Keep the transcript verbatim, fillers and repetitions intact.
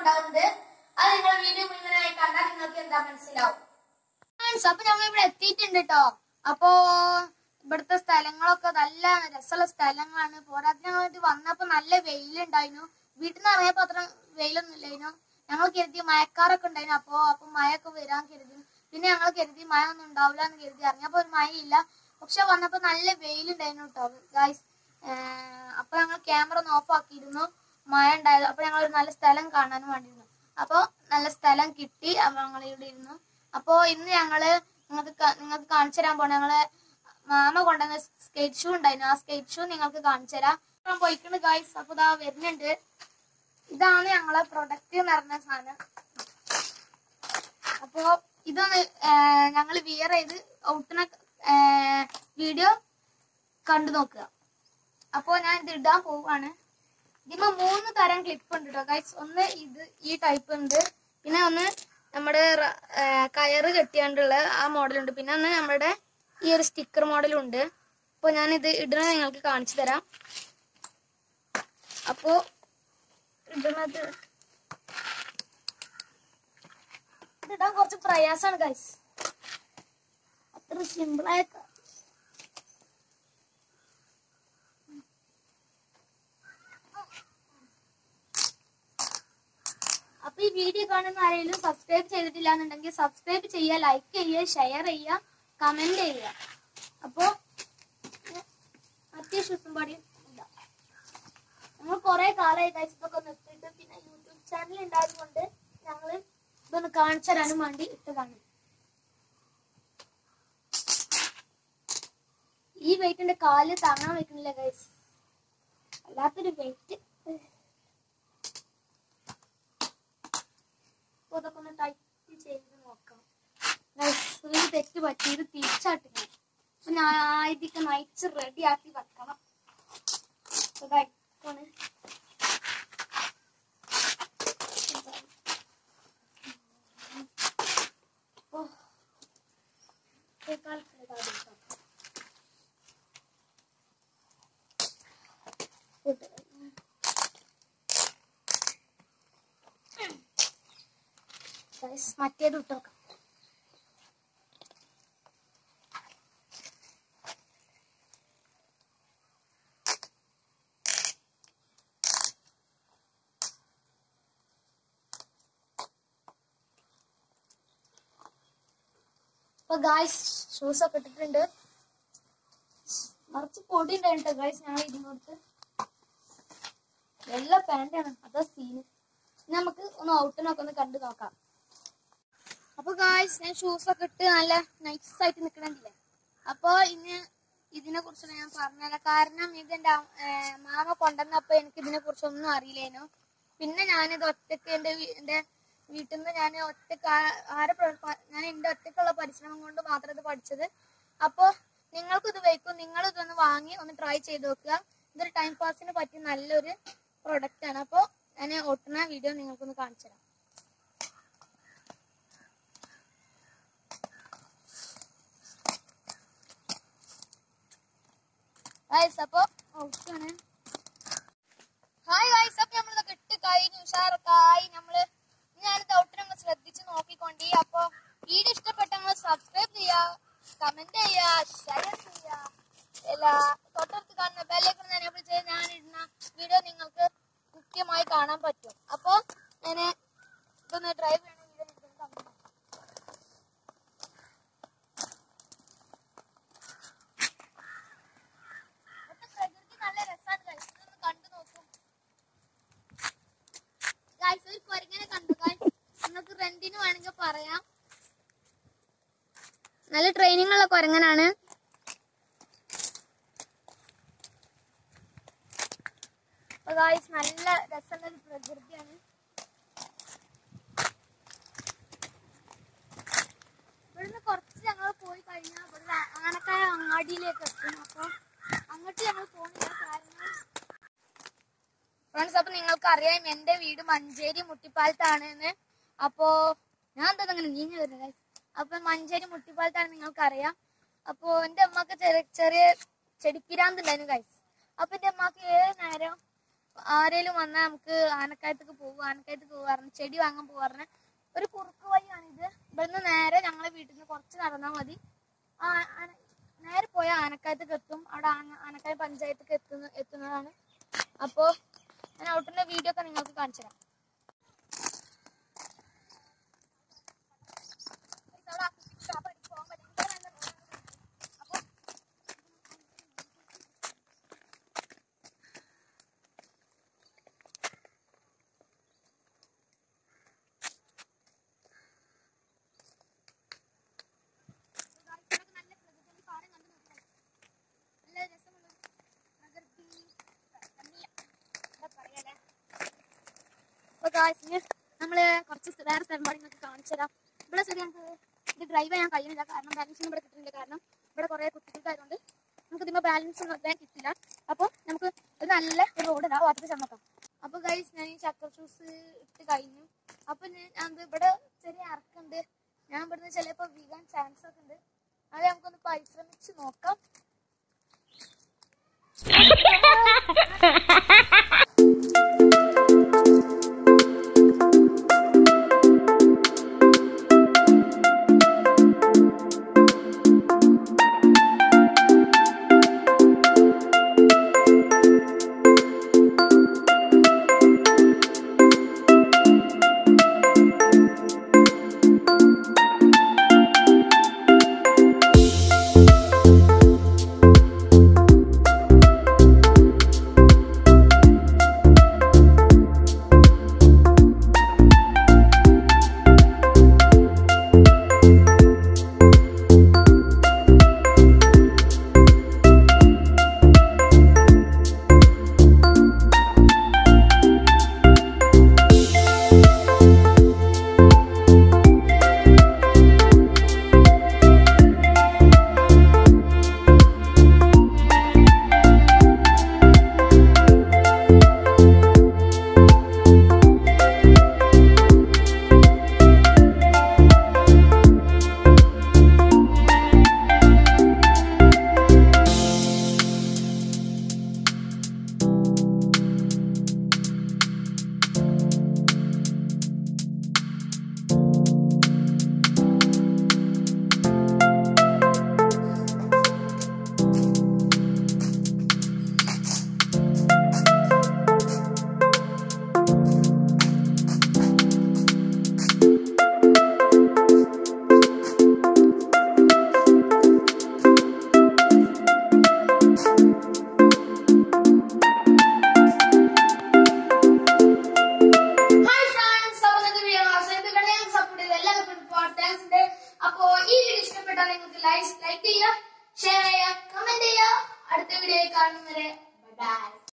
ഉണ്ടാവുന്നുണ്ട്. അത് നിങ്ങൾ വീഡിയോ മുഴുവനായി കണ്ടാൽ നിങ്ങൾക്ക് എന്താ മനസ്സിലാവും. അപ്പൊ ഞങ്ങൾ ഇവിടെ എത്തിയിട്ടുണ്ട് കേട്ടോ. അപ്പോ ഇവിടുത്തെ സ്ഥലങ്ങളൊക്കെ നല്ല രസമുള്ള സ്ഥലങ്ങളാണ്. പോരാത്തിന് ഞങ്ങൾ വന്നപ്പോ നല്ല വെയിലുണ്ടായിരുന്നു. വീട്ടിൽ നിന്ന് ഇറങ്ങിയപ്പോ അത്ര വെയിലൊന്നും ഇല്ലായിരുന്നു. ഞങ്ങൾ കരുതി മഴക്കാരൊക്കെ ഉണ്ടായിരുന്നു. അപ്പോ അപ്പൊ മഴയൊക്കെ വരാൻ കരുതി. പിന്നെ ഞങ്ങൾ കരുതി മഴ ഒന്നും ഉണ്ടാവില്ല എന്ന് കരുതി ഇറങ്ങിയപ്പോ ഒരു മഴയില്ല. പക്ഷെ വന്നപ്പോ നല്ല വെയിലുണ്ടായിരുന്നു കേട്ടോ ഗൈസ്. അപ്പൊ ഞങ്ങൾ ക്യാമറ ഒന്ന് ഓഫ് ആക്കിയിരുന്നു, മഴ ഉണ്ടായത്. അപ്പൊ ഞങ്ങൾ ഒരു നല്ല സ്ഥലം കാണാനും വേണ്ടിയിരുന്നു. അപ്പൊ നല്ല സ്ഥലം കിട്ടി. അപ്പൊ ഞങ്ങൾ ഇവിടെ ഇരുന്നു. അപ്പൊ ഇന്ന് ഞങ്ങള് നിങ്ങൾക്ക് നിങ്ങൾക്ക് കാണിച്ചു തരാൻ പോണ ഞങ്ങള് മാമ കൊണ്ടുവന്ന സ്കേറ്റ് ഷൂ ഉണ്ടായിരുന്നു. ആ സ്കേറ്റ് ഷൂ നിങ്ങൾക്ക് കാണിച്ചു തരാം. പോയിട്ടുണ്ട് ഗൈസ്. അപ്പൊ ഇതാ വരുന്നുണ്ട്. ഇതാണ് ഞങ്ങളെ പ്രൊഡക്റ്റ് എന്ന് പറഞ്ഞ സാധനം. അപ്പോ ഇതൊന്ന് ഞങ്ങൾ വിയർ ചെയ്ത് ഔട്ടിന വീഡിയോ കണ്ടു നോക്കുക. അപ്പോ ഞാൻ ഇത് ഇടാൻ പോവാണ്. ഇതിന് മൂന്ന് തരം ക്ലിപ്പ് ഉണ്ട് കേട്ടോ ഗൈസ്. ഒന്ന് ഇത് ഈ ടൈപ്പ് ഉണ്ട്, പിന്നെ ഒന്ന് നമ്മുടെ കയറ് കെട്ടിയാണ്ടുള്ള ആ മോഡലുണ്ട്, പിന്നെ ഒന്ന് നമ്മുടെ ഈ ഒരു സ്റ്റിക്കർ മോഡലും ഉണ്ട്. അപ്പൊ ഞാൻ ഇത് ഇടുന്നത് നിങ്ങൾക്ക് കാണിച്ചു തരാം. അപ്പോ ഇടുന്നത് ഇതിടാൻ കുറച്ച് പ്രയാസമാണ് ഗൈസ്. അത്ര സിമ്പിളായ അപ്പൊ ഈ വീഡിയോ കാണുന്ന ആരെങ്കിലും സബ്സ്ക്രൈബ് ചെയ്തിട്ടില്ല എന്നുണ്ടെങ്കിൽ സബ്സ്ക്രൈബ് ചെയ്യുക, ലൈക്ക് ചെയ്യുക, ഷെയർ ചെയ്യുക, കമന്റ് ചെയ്യുക. അപ്പൊ അത്യാവശ്യം പാടി ഞങ്ങൾ കുറെ കാലമായി കഴിച്ചതൊക്കെ നിർത്തിയിട്ട് പിന്നെ യൂട്യൂബ് ചാനൽ ഉണ്ടായത് കൊണ്ട് ഞങ്ങള് ഇതൊന്ന് കാണിച്ചു തരാനും വേണ്ടി ഇട്ടതാണ്. ഈ വെയിറ്റിന്റെ കാല് താങ്ങാൻ വെക്കുന്നില്ല ഗൈസ്, അല്ലാത്തൊരു വെയിറ്റ്. അതൊക്കെ ഒന്ന് ടൈറ്റ് ചെയ്ത് നോക്കാം. ഒരു തെറ്റ് പറ്റി ഇത് തിരിച്ചാട്ടില്ല. അപ്പൊ ഞാൻ ഇതൊക്കെ നയിച്ച് റെഡി ആക്കി വെക്കണം. മറ്റേത് ഇട്ട് നോക്കാം. അപ്പൊ ഗായ്സ് ഷൂസ് ഒക്കെ ഇട്ടിട്ടുണ്ട്. നിറച്ച് പൊടി ഉണ്ടായിട്ടോ ഗായ്സ്. ഞങ്ങൾ ഇതിനോട്ട് വെള്ള പാന്റാണ്, അതാ സീന്. നമുക്ക് ഒന്ന് ഔട്ടിനൊക്കെ ഒന്ന് കണ്ടു നോക്കാം. അപ്പൊ ഗായ്സ് ഞാൻ ഷൂസ് ഒക്കെ ഇട്ട് നല്ല നൈസ് ആയിട്ട് നിക്കണില്ലേ. അപ്പൊ ഇന്ന് ഇതിനെ കുറിച്ച് ഞാൻ പറഞ്ഞുതരാം. കാരണം ഇതെന്റെ മാമ കൊണ്ടുവന്നപ്പോ എനിക്ക് ഇതിനെ കുറിച്ച് ഒന്നും അറിയില്ലേനു. പിന്നെ ഞാനിത് ഒറ്റക്ക് എന്റെ എന്റെ വീട്ടിൽ നിന്ന് ഞാൻ ഒറ്റക്ക് ആരെ ഞാൻ എന്റെ ഒറ്റക്കുള്ള പരിശ്രമം കൊണ്ട് മാത്രം ഇത് പഠിച്ചത്. അപ്പൊ നിങ്ങൾക്ക് ഇത് വയ്ക്കും, നിങ്ങൾ ഇതൊന്ന് വാങ്ങി ഒന്ന് ട്രൈ ചെയ്ത് നോക്കുക. ഇതൊരു ടൈം പാസിന് പറ്റിയ നല്ലൊരു പ്രൊഡക്റ്റ് ആണ്. അപ്പൊ ഞാൻ ഒട്ടുന്ന വീഡിയോ നിങ്ങൾക്കൊന്ന് കാണിച്ചു തരാം. അപ്പൊ ഔട്ടാണ്. ഹായ് ഗൈസ്, അപ്പൊ നമ്മളിതൊക്കെ ഇട്ട് കഴിഞ്ഞു, ഉഷാറൊക്കായി. നമ്മള് ഞാനിത് ഔട്ടിനൊന്ന് ശ്രദ്ധിച്ച് നോക്കിക്കൊണ്ടി. അപ്പൊ വീഡിയോ ഇഷ്ടപ്പെട്ട നമ്മൾ സബ്സ്ക്രൈബ് ചെയ്യുക, കമന്റ് ചെയ്യുക, ഷെയർ ചെയ്യുക. എല്ലാ തൊട്ടടുത്ത് കാണുന്ന ബെല്ലൈക്കൺ എനേബിൾ ചെയ്ത് ഞാൻ ഇടുന്ന വീഡിയോ നിങ്ങൾക്ക് കൃത്യമായി കാണാൻ പറ്റും. അപ്പൊ ഞാൻ ഇതൊന്ന് ഡ്രൈവ് ചെയ്യണ വീഡിയോ നിങ്ങൾക്ക് പ്രകൃതി നല്ല രസമാണ് ഗൈസ്. ഇതൊന്ന് കണ്ടു നോക്കും ഗൈസ്. ഒരു കൊരങ്ങനെ കണ്ടു ഗൈസ്, നിങ്ങൾക്ക് റെന്റിന് വേണമെങ്കിൽ പറയാം. നല്ല ട്രെയിനിങ് ഉള്ള കൊരങ്ങനാണ്. ഗൈസ് നല്ല രസമുള്ള ഒരു പ്രകൃതിയാണ്. ഇവിടുന്ന് കുറച്ച് ഞങ്ങൾ പോയി കഴിഞ്ഞാൽ ഇവിടെ ആനക്കായ അങ്ങാടിയിലേക്ക് എത്തും. അപ്പൊ അങ്ങോട്ട് ഞങ്ങൾ പോകുന്നില്ല. കാരണം ഫ്രണ്ട്സ്, അപ്പൊ നിങ്ങൾക്ക് അറിയാം എന്റെ വീട് മഞ്ചേരി മുട്ടിപ്പാലത്താണ് എന്ന്. അപ്പോ ഞാൻ എന്താ അങ്ങനെ നീങ്ങി വരുന്നത്. അപ്പൊ മഞ്ചേരി മുട്ടിപ്പാലത്താണ് നിങ്ങൾക്ക് അറിയാം. അപ്പൊ എന്റെ അമ്മക്ക് ചെറിയ ചെറിയ ചെടിപ്പിരാന്തുണ്ടായിരുന്നു ഗൈസ്. അപ്പൊ എന്റെ അമ്മക്ക് ഏത് നേരം ആരേലും വന്നാൽ നമുക്ക് ആനക്കയത്തേക്ക് പോകും, ആനക്കയത്തേക്ക് പോകാറുണ്ട്, ചെടി വാങ്ങാൻ പോകാറുണ്ട്. ഒരു കുറുക്ക് വഴിയാണിത്. ഇവിടുന്ന് നേരെ ഞങ്ങളെ വീട്ടിൽ നിന്ന് കുറച്ച് നടന്നാൽ മതി. ആ നേരെ പോയ ആനക്കയത്തേക്ക് എത്തും. അവിടെ ആനക്കായ പഞ്ചായത്തേക്ക് എത്തുന്ന എത്തുന്നതാണ്. അപ്പോൾ ഞാൻ ഔട്ടിൻ്റെ വീഡിയോ ഒക്കെ നിങ്ങൾക്ക് കാണിച്ചു തരാം. നമ്മള് കുറച്ച് വേറെ സ്ഥലം നിങ്ങൾക്ക് കാണിച്ചു തരാം. ഇവിടെ ശരി നമുക്ക് ഇത് ഡ്രൈവ് ചെയ്യാൻ കഴിയുന്നില്ല, കാരണം ബാലൻസിനും ഇവിടെ കിട്ടുന്നില്ല. കാരണം ഇവിടെ കുറെ കുട്ടികൾക്കായതുകൊണ്ട് നമുക്ക് ഇതിന്റെ ബാലൻസ് ഒന്നും അത്രയും കിട്ടില്ല. അപ്പോൾ നമുക്ക് ഒരു നല്ല ഒരു റോഡ് ഇടാം, വാട്ടർ ചമ്മക്കാം. അപ്പൊ ഗൈസ് ഞാൻ ഈ ചക്കർ ഷൂസ് ഇട്ട് കഴിഞ്ഞു. അപ്പൊ ഞാൻ ഇവിടെ ചെറിയ ഇറക്കുണ്ട്. ഞാൻ ഇവിടുന്ന് ചിലപ്പോൾ വീഴാൻ ചാൻസ് ഒക്കെ ഉണ്ട്. അത് നമുക്കൊന്ന് പരിശ്രമിച്ച് നോക്കാം. ലൈക്ക് ചെയ്യുക, ഷെയർ ചെയ്യുക, കമന്റ് ചെയ്യുക. അടുത്ത വീഡിയോയിൽ കാണുന്നവരെ ബൈ.